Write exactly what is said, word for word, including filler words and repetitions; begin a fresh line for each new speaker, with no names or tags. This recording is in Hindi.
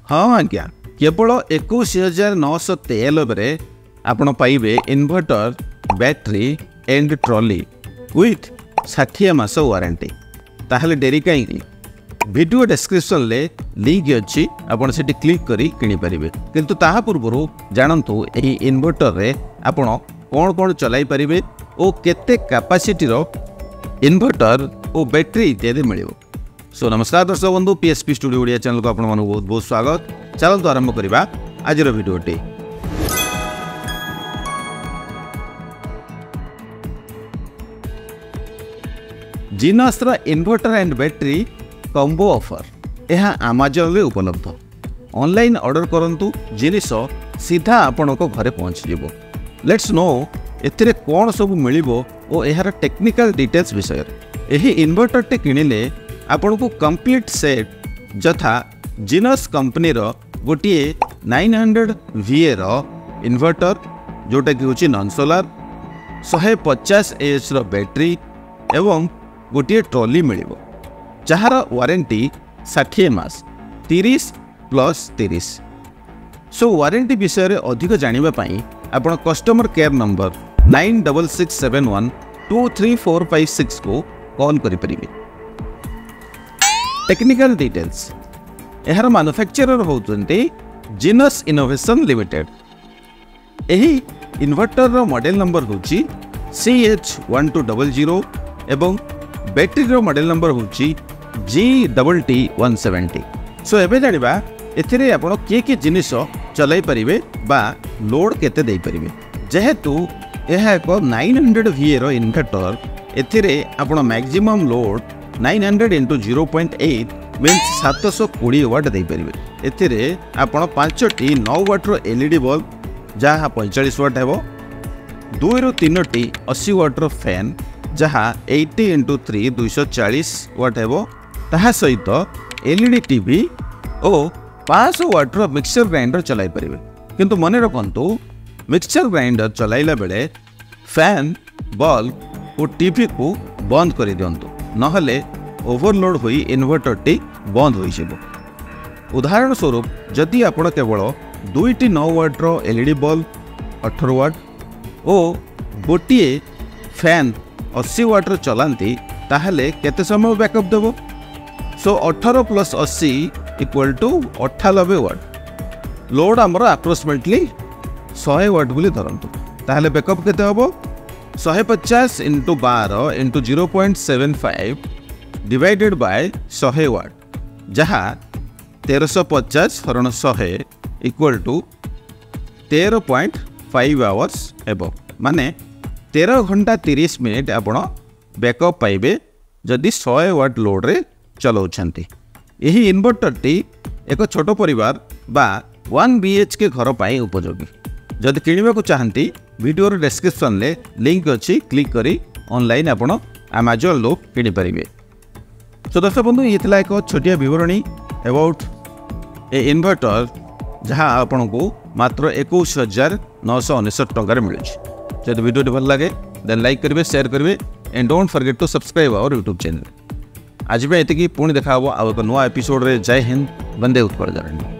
हाँ आज्ञा केवल इक्कीस हजार नौश तेयानबे आपण पाइबे inverter battery and trolley with साठ मास वारंटी। ताहले डेरी कहीं वीडियो डिस्क्रिप्शन ले लिंक अच्छी आपड़ से क्लिक करी किनी पारिबे। किंतु ताहा पूर्व जानतु एही इन्वर्टर रे आपण कौन कौन चलाई पारिबे ओ केते कैपेसिटी रो इन्वर्टर ओ बैटरी इत्यादि मिलिबो। सो नमस्कार दर्शक बंधु, पीएसपी स्टूडियो ओडिया चैनल को आपण मानक बहुत बहुत स्वागत। चलतु आरंभ करबा आजिर वीडियोटी। जीनस रा inverter and battery combo offer यह अमेजन रे उपलब्ध। ऑनलाइन ऑर्डर करंतु जिनिस सीधा आपण को घरे पहुंच जिवो। लेट्स नो एथिरे कोन सब मिलिबो ओ एहार टेक्निकल डिटेल्स विषय। एही इन्वर्टर टे किनिले आपण को कंप्लीट सेट जथा जीनस कंपनी रो गोटिए नाइन हंड्रेड वीए रो इन्वर्टर जोटा कि होची नॉन सोलार एक सौ पचास एएच रो बैटरी एवं गोटिए ट्रॉली मिलिबो जहार वारंटी साठ मास तीस प्लस तीस। सो वारंटी विषय रे अधिक जानिबा पई आपण customer care number nine double six seven one two three four five six को कॉल करि परिबे। टेक्निकल डिटेल्स एहार मैन्युफैक्चरर होउचंती जीनस इनोवेशन लिमिटेड। एही इन्वर्टर रो मॉडल नंबर होची C H one two double zero एवं बैटरी रो मॉडल नंबर होची G double T one seventy. So एबे जानिबा एथिरे आपण के के जिनिस चलाई परिबे बा लोड केते देई परिबे। जेहेतु यह एक नाइन हंड्रेड वीए रो इन्वर्टर एथिरे आपण maximum load nine hundred into zero point eight means सात सौ बीस वाट दे पारे। एथिरे आपण पांचटी नौ वाट रो एलईडी बल्ब जहाँ पैंतालीस वाट हेबो, दुई रु तीन टी अस्सी वाट रो फैन जहाँ अस्सी इंटू थ्री दो सौ चालीस वाट हेबो, ताहा सहित एलईडी टीवी और पाँच सौ वाट रो मिक्सर ग्राइंडर चलाई पारिबे। किंतु मने रखंतु मिक्सर ग्राइंडर चलाइला बेले फैन बल्ब और टीवी को बंद कर दियंतु, नहले ओवरलोड होई इन्वर्टर टी बंद होई जेबो। उदाहरण स्वरूप जदि आपण केवल दुईटी नौ वाट रो एलईडी बल्ब अठारह वाट और गोटिए फैन अस्सी वाट रो चलांती ताहले केते समय बैकअप देबो। सो अठारह प्लस अस्सी इक्वल टू अठानबे वाट। लोड आमर अप्रोक्सीमेटली सौ वाट बोली धरंतु, ताहले बैकअप केते हबो एक सौ पचास इंटू बारह into zero point seven five divided by सौ वाट जहाँ तेरह सौ पचास हरण सौ इक्वल टू तेरह पॉइंट फाइव आवर्स हेबो, माने तेरह घंटा तीस मिनिट आपण बैकअप पाइबे जदि सौ वाट लोड रे चलाउछंती। यही इन्वर्टर टी एक छोट परिवार बा वन बीएचके घर पाई उपयोगी। जदि किनिबा को चाहंती वीडियो रो डिस्क्रिप्शन ले लिंक अच्छी क्लिक करी ऑनलाइन आपण अमेजन लो किनि परिबे। सो दर्शक बंधु ये थिला एक छोटिया विवरणी अबाउट ए इन्वर्टर जहाँ आपण को मात्र इक्कीस हजार नौश अनेशत टंकार मिलुछि। जदि वीडियो भल लगे देन लाइक करेंगे, शेयर करेंगे and don't forget to subscribe our YouTube channel. आज भी एतिकी पुणी देखा आउ एक नुआ एपिसोड रे। जय हिंद, वंदे उत्कल।